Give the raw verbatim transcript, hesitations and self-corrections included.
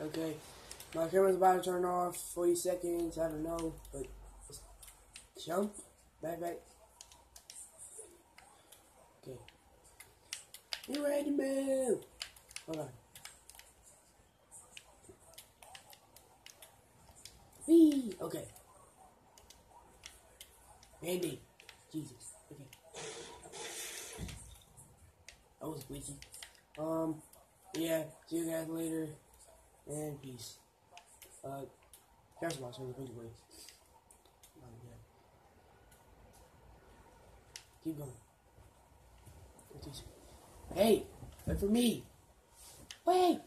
Okay. My camera's about to turn off. forty seconds. I don't know. But jump. Back, back. Okay. You ready to move? Hold on. Wee. Okay. Andy. Jesus. Okay. That was glitchy. Um, yeah, see you guys later, and peace. Uh, catch my service anyway. Um, yeah. Keep going. Hey, wait for me. Wait.